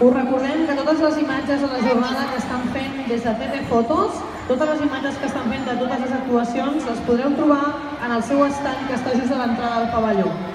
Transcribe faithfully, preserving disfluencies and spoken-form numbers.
Us recordem que totes les imatges de la jornada que estan fent des de T T Fotos, totes les imatges que estan fent de totes les actuacions, les podreu trobar en el seu estand que està just a l'entrada del pavelló.